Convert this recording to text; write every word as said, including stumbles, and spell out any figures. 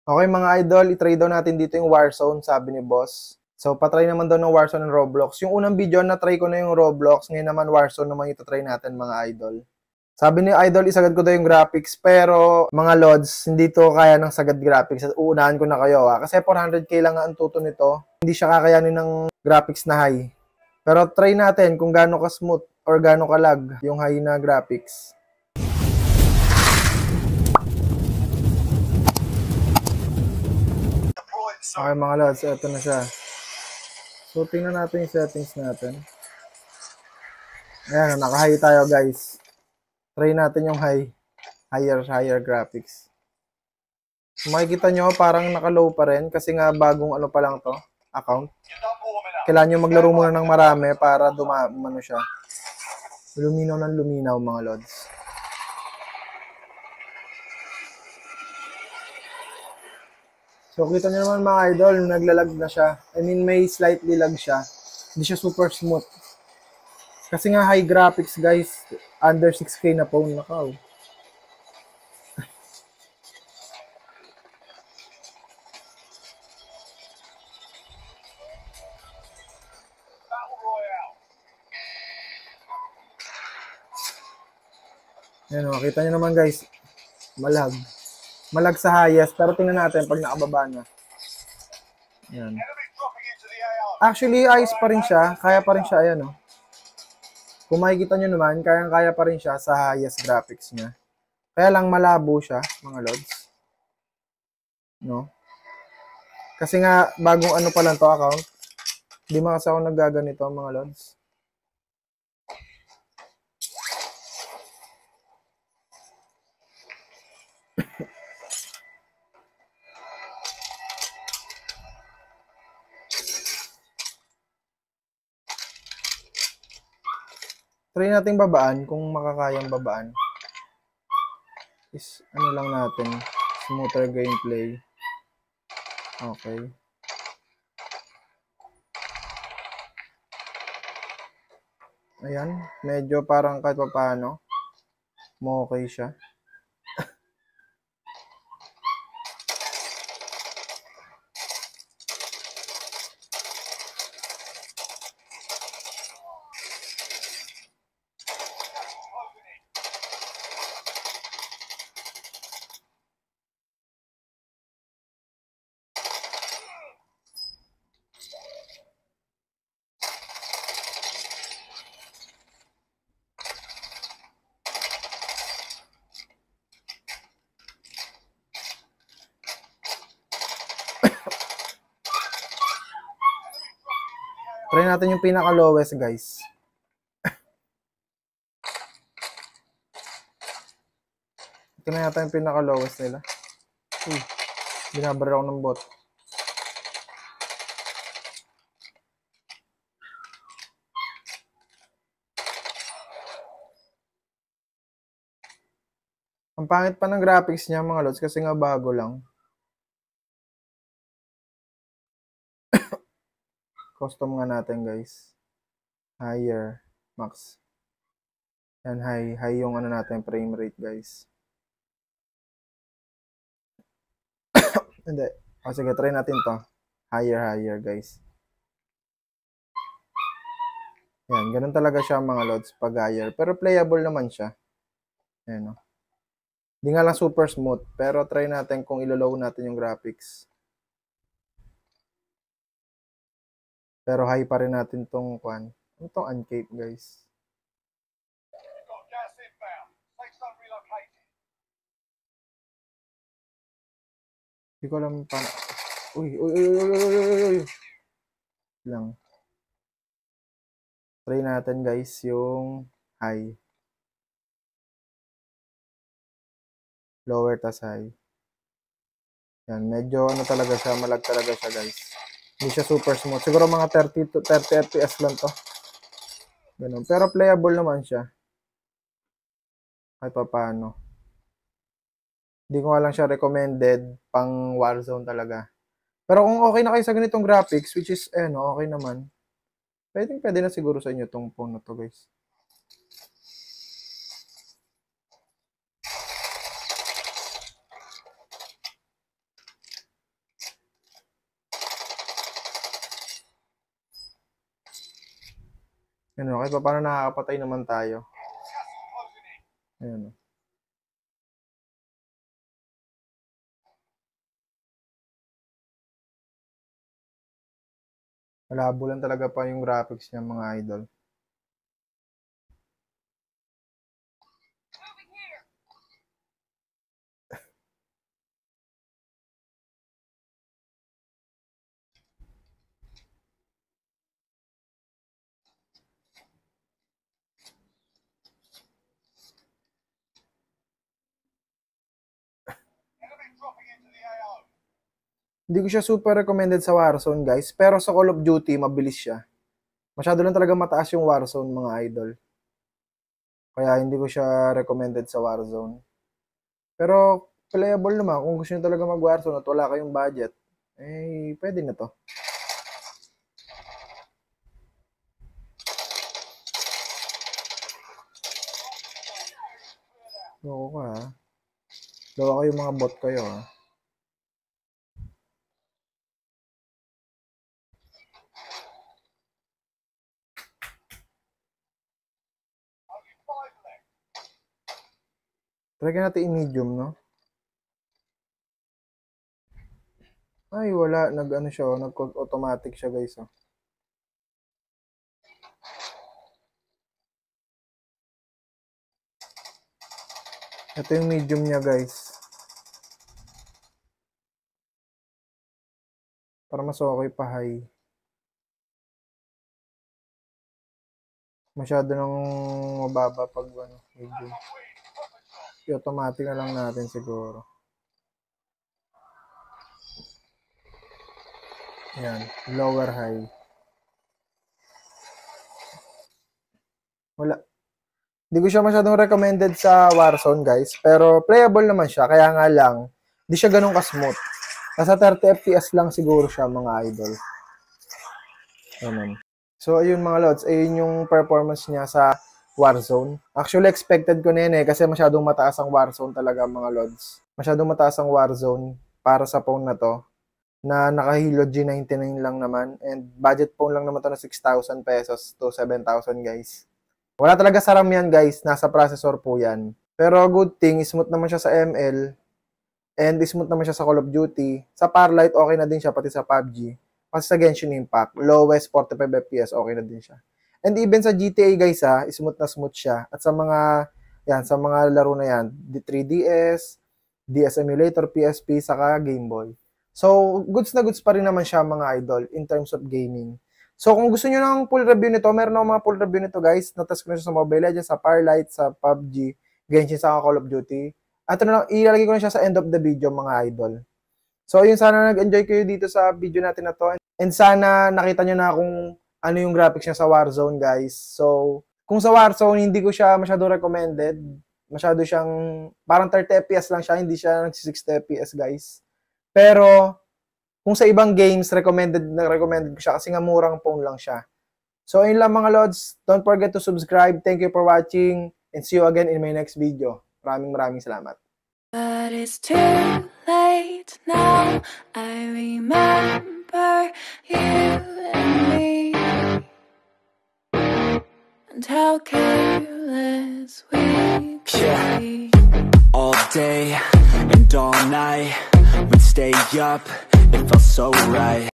Okay mga idol, i-try daw natin dito yung Warzone, sabi ni boss. So, patry naman daw ng Warzone ng Roblox. Yung unang video, na-try ko na yung Roblox. Ngayon naman, Warzone naman ito-try natin mga idol. Sabi ni idol, isagad ko daw yung graphics. Pero, mga lods, hindi to kaya ng sagad graphics. Uunahan ko na kayo ha. Kasi four hundred K lang ang tuto nito. Hindi siya kakayanin ng graphics na high. Pero try natin kung gaano ka-smooth or gaano ka-lag yung high na graphics. Okay mga lods, ito na siya. So, tingnan natin yung settings natin. Ayan, naka-high tayo guys. Try natin yung high. Higher, higher graphics. Makikita nyo, parang naka-low pa rin kasi nga bagong ano pa lang to, account. Kailangan nyo maglaro muna ng marami para dumano siya. Luminaw ng luminaw mga lods. So, kita nyo naman mga idol, naglalag na siya. I mean, may slightly lag siya. Hindi siya super smooth. Kasi nga high graphics guys, under six K na phone, nakaw. Ayan o, kita nyo naman guys, malag. Malag sa highest, pero tingnan natin pag nakababa na. Ayan. Actually, ayos pa rin siya. Kaya pa rin siya, ayan o. Kung makikita nyo naman, kayang-kaya pa rin siya sa highest graphics niya. Kaya lang malabo siya, mga lods. No? Kasi nga, bagong ano pa lang to account. Hindi man kasi ako naggaganito, mga lods. Try natin babaan kung makakayang babaan. Is ano lang natin, smoother gameplay. Okay. Ayan, medyo parang kahit pa paano, mo okay siya. Try natin yung pinaka-lowest, guys. Ito na yata yung pinaka-lowest nila. Uy, binabar ako ng bot. Ang pangit pa ng graphics niya, mga lods, kasi nga bago lang. Custom nga natin, guys. Higher, max. Yan, high. High yung ano natin, frame rate, guys. Hindi. O, sige, try natin to. Higher, higher, guys. Yan, ganun talaga siya, mga lods, pag higher. Pero playable naman siya. Yan, no? Hindi nga lang super smooth, pero try natin kung ilolow natin yung graphics. Pero high pa rin natin tong kwan. Ano tong uncape, guys? Hindi ko alam pa. Uy, uy, uy, uy, uy, uy, uy. Lang. Try natin, guys, yung high. Lower tas high. Yan, medyo ano talaga siya, malag talaga siya, guys. Hindi siya super smooth. Siguro mga thirty to thirty F P S lang to. Ganun. Pero playable naman siya. Kahit pa paano. Hindi ko nga lang siya recommended pang Warzone talaga. Pero kung okay na kayo sa ganitong graphics, which is, eh, no, okay naman. Pwede, pwede na siguro sa inyo tong phone na to, guys. Yan o, kahit pa paano nakakapatay naman tayo. Ayan o. Malabo lang talaga pa yung graphics niya mga idol. Hindi ko siya super recommended sa Warzone guys, pero sa Call of Duty mabilis siya. Masyado lang talaga mataas yung Warzone mga idol. Kaya hindi ko siya recommended sa Warzone. Pero playable naman kung gusto niyo talaga mag-Warzone at wala kayong budget. Eh, pwede na to. Loko ka ha. Loko kayo mga bot kayo ha. Try natin i-medium, no? Ay, wala. Nag-ano siya, oh. Nag-automatic siya, guys, oh. Ito yung medium niya, guys. Para mas okay pa high. Masyado nang mababa pag ano, medium. I-automatic na lang natin siguro. Yan, lower high. Wala. Hindi ko siya masyadong recommended sa Warzone, guys. Pero playable naman siya. Kaya nga lang, hindi siya ganun ka-smooth. Nasa thirty F P S lang siguro siya, mga idol. Ayan. So, ayun mga lods. Ayun yung performance niya sa Warzone. Actually, expected ko na yun eh. Kasi masyadong mataas ang Warzone talaga, mga lods. Masyadong mataas ang Warzone para sa phone na to. Na naka-Hilo G ninety-nine lang naman. And budget phone lang naman to na six thousand pesos to seven thousand, guys. Wala talaga sa RAM yan, guys. Nasa processor po yan. Pero good thing, smooth naman siya sa M L. And smooth naman siya sa Call of Duty. Sa Parlight, okay na din siya, pati sa P U B G. Pati sa Genshin Impact, lowest forty-five F P S, okay na din siya. And even sa G T A, guys, ha, smooth na smooth siya. At sa mga, yan, sa mga laro na yan, three D S, D S Emulator, P S P, saka Game Boy. So, goods na goods pa rin naman siya, mga idol, in terms of gaming. So, kung gusto nyo ng full review nito, meron akong mga full review nito, guys. Natas ko na siya sa Mobile Legends, sa Parlight, sa P U B G, Genshin, sa Call of Duty. At ano, ilalagay ko na siya sa end of the video, mga idol. So, yun, sana nag-enjoy kayo dito sa video natin na to. And sana nakita nyo na kung ano yung graphics niya sa Warzone, guys. So, kung sa Warzone, hindi ko siya masyado recommended. Masyado siyang, parang thirty F P S lang siya, hindi siya sixty F P S, guys. Pero, kung sa ibang games, recommended na recommended ko siya kasi nga murang phone lang siya. So, ayun lang mga lods. Don't forget to subscribe. Thank you for watching and see you again in my next video. Maraming maraming salamat. But it's too late now. I remember you and me, and how careless we could Yeah. be. All day and all night, we'd stay up, it felt so right.